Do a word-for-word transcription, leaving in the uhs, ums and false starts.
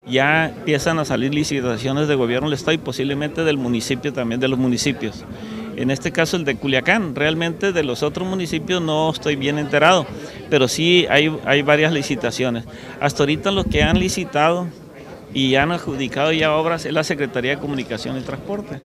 ya empiezan a salir licitaciones de gobierno del estado y posiblemente del municipio también, de los municipios. En este caso el de Culiacán, realmente de los otros municipios no estoy bien enterado, pero sí hay, hay varias licitaciones. Hasta ahorita los que han licitado y han adjudicado ya obras es la Secretaría de Comunicación y Transporte.